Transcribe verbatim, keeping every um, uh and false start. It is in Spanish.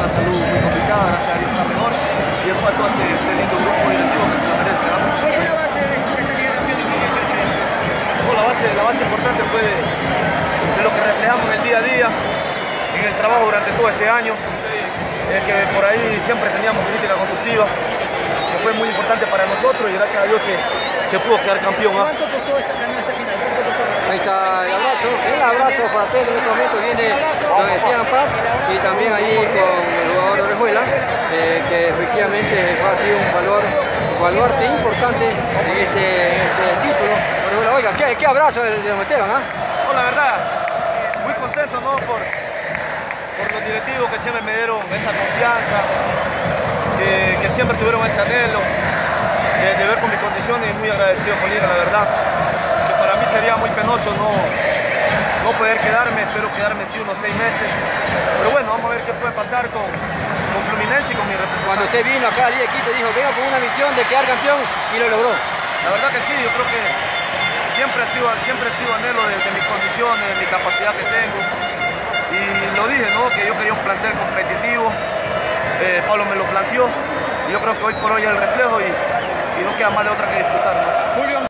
la salud muy complicada, gracias a Dios está mejor. Y después todo este, este lindo grupo directivo que se lo merece, ¿no? ¿Cuál fue la base de esta Liga de Campeones dos mil dieciocho? No, la, base, la base importante fue de, de lo que reflejamos en el día a día, en el trabajo durante todo este año, eh, que por ahí siempre teníamos crítica constructiva, que fue muy importante para nosotros y gracias a Dios se, se pudo quedar campeón. ¿Ah? ¿Cuánto costó esta ganar esta final? ¿Cuánto costó? Ahí está el abrazo, el abrazo fraterno en este momento viene don Esteban Paz y también ahí con el jugador de Orejuela, eh, que efectivamente ha sido un valor, un baluarte importante en este, en este título. Orejuela, oiga, ¿qué, qué abrazo de don Esteban? ¿Ah? No, la verdad, muy contento, ¿no? por, por los directivos que siempre me dieron esa confianza, que, que siempre tuvieron ese anhelo de, de ver por mis condiciones y muy agradecido con Lira, la verdad. Para mí sería muy penoso no, no poder quedarme, espero quedarme sí unos seis meses, pero bueno, vamos a ver qué puede pasar con, con Fluminense y con mi representante. Cuando usted vino acá a Liga de Quito dijo, venga con una misión de quedar campeón y lo logró. La verdad que sí, yo creo que siempre ha sido, siempre ha sido anhelo de, de mis condiciones, de mi capacidad que tengo, y lo dije, ¿no? Que yo quería un plantel competitivo, eh, Pablo me lo planteó, y yo creo que hoy por hoy es el reflejo y, y no queda más de otra que disfrutar, ¿no? Julio.